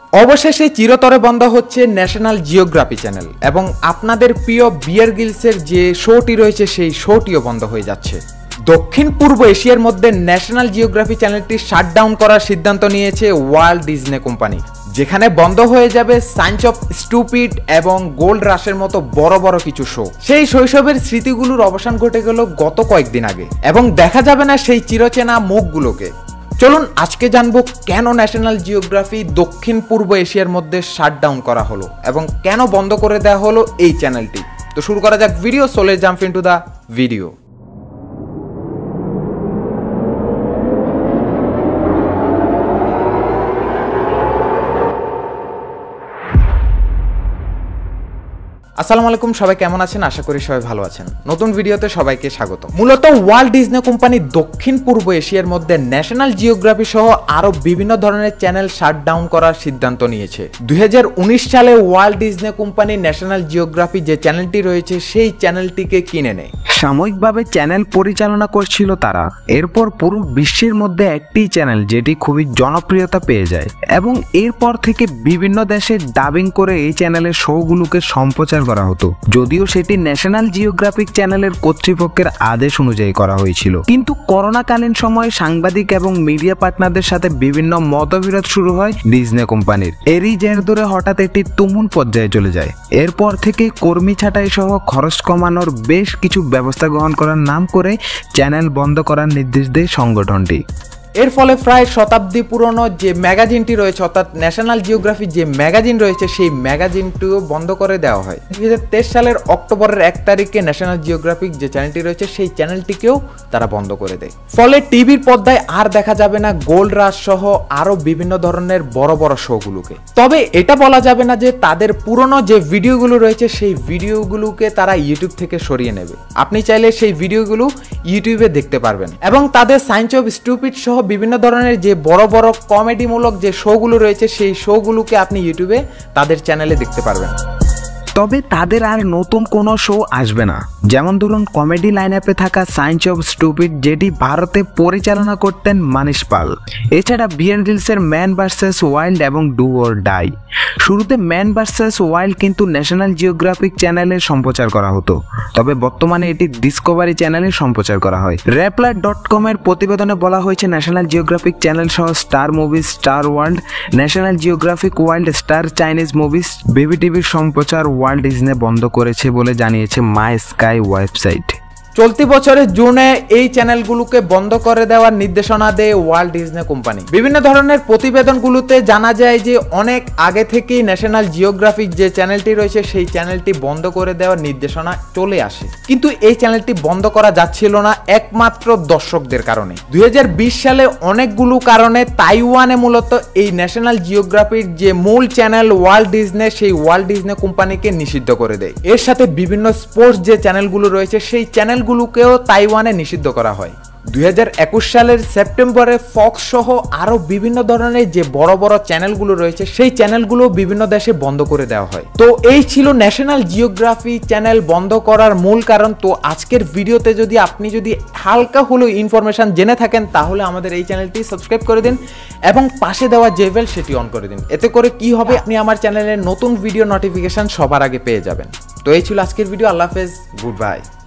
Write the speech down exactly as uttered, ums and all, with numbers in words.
অবশেষে চিরতরে বন্ধ হচ্ছে ন্যাশনাল জিওগ্রাফি চ্যানেল এবং আপনাদের প্রিয় বিয়ার গ্রিলসের যে শোটি রয়েছে সেই শোটিও বন্ধ হয়ে যাচ্ছে। দক্ষিণ পূর্ব এশিয়ার মধ্যে ন্যাশনাল জিওগ্রাফি চ্যানেলটি শাটডাউন করার সিদ্ধান্ত নিয়েছে ওয়াল্ট ডিজনি কোম্পানি, যেখানে বন্ধ হয়ে যাবে সায়েন্স অফ স্টুপিড এবং গোল্ড রাশের মতো বড় বড় কিছু শো। সেই শৈশবের স্মৃতিগুলোর অবসান ঘটে গেল গত কয়েকদিন আগে এবং দেখা যাবে না সেই চিরচেনা মুখগুলোকে। চলুন আজকে জানবো কেন ন্যাশনাল জিওগ্রাফি দক্ষিণ পূর্ব এশিয়ার মধ্যে শাটডাউন করা হলো এবং কেন বন্ধ করে দেওয়া হলো এই চ্যানেলটি। তো শুরু করা যাক video. So let's jump into the video. আসসালামু আলাইকুম, সবাই কেমন আছেন? আশা করি সবাই ভালো আছেন। নতুন ভিডিওতে সবাইকে স্বাগত। মূলত ওয়াল্ট ডিজনি কোম্পানি দক্ষিণ পূর্ব এশিয়ার মধ্যে ন্যাশনাল জিওগ্রাফি সহ আরো বিভিন্ন ধরনের চ্যানেল শাটডাউন করার সিদ্ধান্ত নিয়েছে। দুই হাজার উনিশ সালে Walt Disney company National Geography যে চ্যানেলটি রয়েছে সেই চ্যানেলটিকে কিনে নেয়। সাময়িকভাবে চ্যানেল পরিচালনা করছিল তারা। এরপর পুরো বিশ্বের মধ্যে একটি চ্যানেল যেটি খুবই জনপ্রিয়তা পেয়ে যায় এবং এরপর থেকে বিভিন্ন দেশে ডাবিং করে এই চ্যানেলের শোগুলোকে সম্প্রচার করা হতো, যদিও সেটি ন্যাশনাল জিওগ্রাফিক চ্যানেলের কর্তৃপক্ষের আদেশ অনুযায়ী করা হয়েছিল। কিন্তু করোনাকালীন সময়ে সাংবাদিক এবং মিডিয়া পার্টনারদের সাথে বিভিন্ন মতবিরোধ শুরু হয় ডিজনি কোম্পানির। এরই জের ধরে হঠাৎ একটি তুমুল পর্যায়ে চলে যায়। এরপর থেকে কর্মী ছাঁটাই সহ খরচ কমানোর বেশ কিছু ব্যবস্থা গ্রহণ করার নাম করে চ্যানেল বন্ধ করার নির্দেশ দেয় সংগঠনটি। এর ফলে প্রায় শতাব্দী পুরনো যে ম্যাগাজিনটি রয়েছে অর্থাৎ ন্যাশনাল জিওগ্রাফি যে ম্যাগাজিন রয়েছে সেই ম্যাগাজিনটিও বন্ধ করে দেওয়া হয়। দুই হাজার তেইশ সালের অক্টোবরের এক তারিখে ন্যাশনাল জিওগ্রাফিক যে চ্যানেলটি রয়েছে সেই চ্যানেলটিকেও তারা বন্ধ করে দেয়। ফলে টিভির পর্দায় আর দেখা যাবে না গোল্ড রাশ সহ আরো বিভিন্ন ধরনের বড় বড় শোগুলোকে। তবে এটা বলা যাবে না যে তাদের পুরনো যে ভিডিওগুলো রয়েছে সেই ভিডিওগুলোকে তারা ইউটিউব থেকে সরিয়ে নেবে। আপনি চাইলে সেই ভিডিওগুলো ইউটিউবে দেখতে পারবেন এবং তাদের সায়েন্স অফ স্টুপিড সহ বিভিন্ন ধরনের যে বড় বড় কমেডিমূলক যে শোগুলো রয়েছে সেই শোগুলোকে আপনি ইউটিউবে তাদের চ্যানেলে দেখতে পারবেন। তবে তাদের আর নতুন কোনো শো আসবে না। যেমন ধরুন কমেডি লাইন আপে থাকা সায়েন্স অফ স্টুপিড, যেটি ভারতে পরিচালনা করতেন মানিশ পাল। এছাড়া বিয়ার গ্রিলসের ম্যান ভার্সেস ওয়াইল্ড এবং ডু অর ডাই। শুরুতে ম্যান ভার্সেস ওয়াইল্ড কিন্তু ন্যাশনাল জিওগ্রাফিক চ্যানেলে সম্প্রচার করা হতো, তবে বর্তমানে এটি ডিসকভারি চ্যানেলে সম্প্রচার করা হয়। র্যাপলার ডট কম এর প্রতিবেদনে বলা হয়েছে ন্যাশনাল জিওগ্রাফিক চ্যানেল সহ Star Movies, Star World, National Geographic Wild, Star Chinese Movies, Baby টিভির সম্প্রচার ওয়াল্ট ডিজনি বন্ধ করেছে বলে জানিয়েছে মাই স্কাই ওয়েবসাইট। চলতি বছরের জুনে এই চ্যানেলগুলোকে বন্ধ করে দেওয়ার নির্দেশনা দেয় ওয়াল্ট ডিজনি কোম্পানি। বিভিন্ন ধরনের প্রতিবেদনগুলোতে জানা যায় যে অনেক আগে থেকেই ন্যাশনাল জিওগ্রাফিক যে চ্যানেলটি রয়েছে সেই চ্যানেলটি বন্ধ করে দেওয়ার নির্দেশনা চলে আসে, কিন্তু এই চ্যানেলটি বন্ধ করা যাচ্ছিল না একমাত্র দর্শকদের কারণে। দুই হাজার বিশ সালে অনেকগুলো কারণে তাইওয়ানে মূলত এই ন্যাশনাল জিওগ্রাফির যে মূল চ্যানেল ওয়াল্ট ডিজনি সেই ওয়াল্ট ডিজনি কোম্পানিকে নিষিদ্ধ করে দেয়। এর সাথে বিভিন্ন স্পোর্টস যে চ্যানেলগুলো রয়েছে সেই চ্যানেল গুলোকেও তাইওয়ানে নিষিদ্ধ করা হয়। দুই হাজার একুশ সালের সেপ্টেম্বরে ফক্স সহ আরো বিভিন্ন ধরনের যে বড় বড় চ্যানেলগুলো রয়েছে সেই চ্যানেলগুলো বিভিন্ন দেশে বন্ধ করে দেওয়া হয়। তো এই ছিল ন্যাশনাল জিওগ্রাফি চ্যানেল বন্ধ করার মূল কারণ। তো আজকের ভিডিওতে যদি আপনি যদি হালকা হলেও ইনফরমেশন জেনে থাকেন তাহলে আমাদের এই চ্যানেলটি সাবস্ক্রাইব করে দিন এবং পাশে দেওয়া যে বেল সেটি অন করে দিন। এতে করে কি হবে, আপনি আমার চ্যানেলের নতুন ভিডিও নোটিফিকেশন সবার আগে পেয়ে যাবেন। তো এই ছিল আজকের ভিডিও। আল্লাহ হাফেজ, গুড বাই।